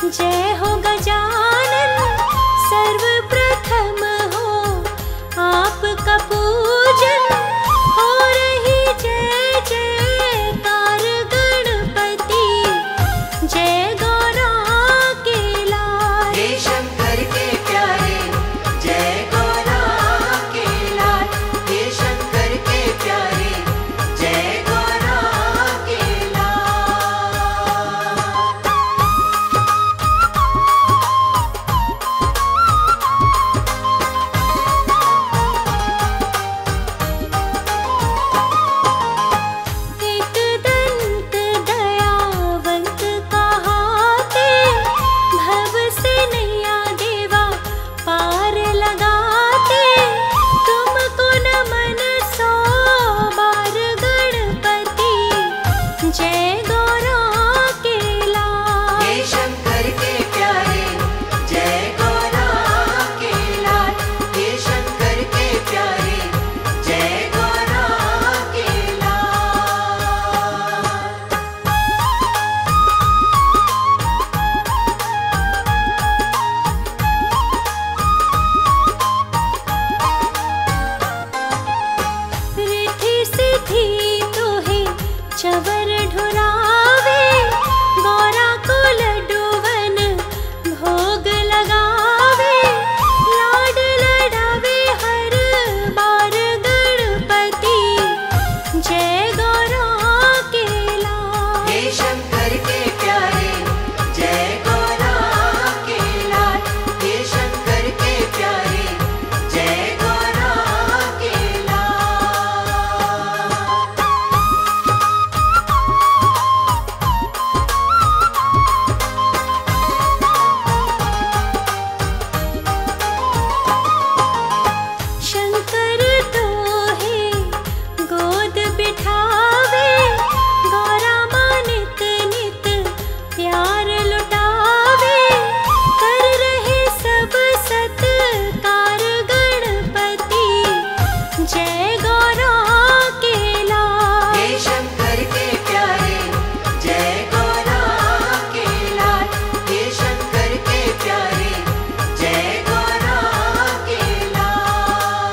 जय हो गजानन सर्वप्रथम हो आपका पूजन, हो रही जय जयकार गणपति, जय गौरा के लाल। हे शंकर के प्यारे जय गौरा के लाल, हे शंकर के प्यारे जय गौरा के लाल। एक दंत दयावंत कहाते, भव से नैया देवा पार लगाते, तुमको नमन 100 बार गणपति, जय गौरा के लाल। हे शंकर के प्यारे जय गौरा के लाल, हे शंकर के प्यारे जय गौरा के लाल। रिद्धि सिद्धि तोहे चवर ढुरावे, गौरा को लड्डूवन भोग लगावे, लाड लडावे हर बार गणपति, जय गौरा के लाल। हे शंकर के प्यारे जय गौरा के लाल, हे शंकर के प्यारे जय गौरा के लाल। शंकर तोहे गोद बिठावे, गौरा माँ नित नित प्यार लुटावे, कर रहे सब सत्कार गणपति, जय गौरा के लाल। हे शंकर के प्यारे जय गौरा के लाल, हे शंकर के प्यारे जय गौरा के लाल।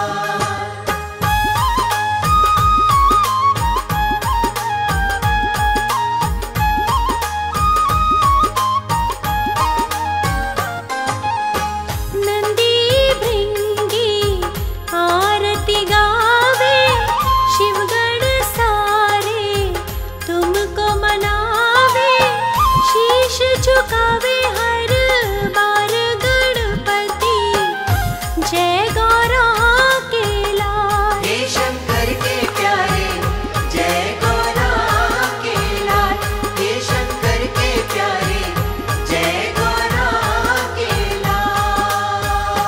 नंदी भृंगी आरती गावे, शिवगण सारे तुमको मनावे, शीश झुकावे हर बार गणपति, जय गौरा के लाल। हे शंकर के प्यारे जय गौरा के लाल, हे शंकर के प्यारे जय गौरा के लाल।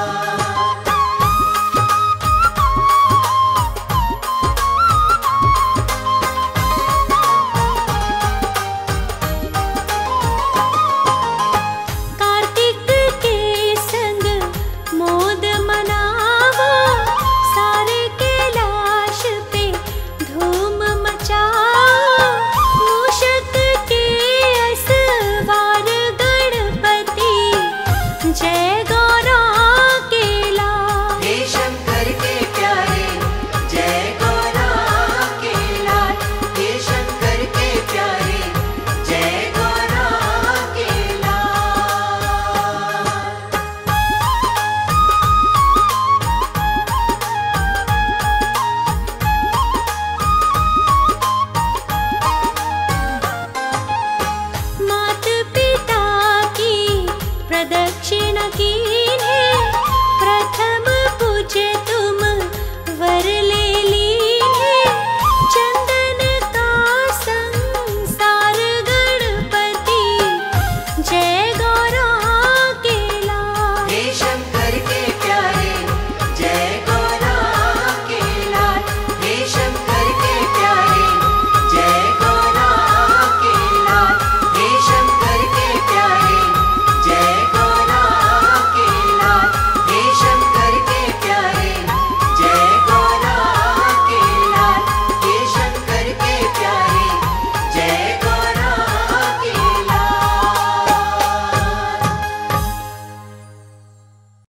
कार्तिक के संग मोद मनावो, सारे कैलाश पे धूम मचाओ, मूषक के असवार गणपति, जय गौरा के लाल। हे शंकर के प्यारे जय गौरा के लाल, हे शंकर के प्यारे जय गौरा के लाल। मात पिता की प्रदक्षिणा की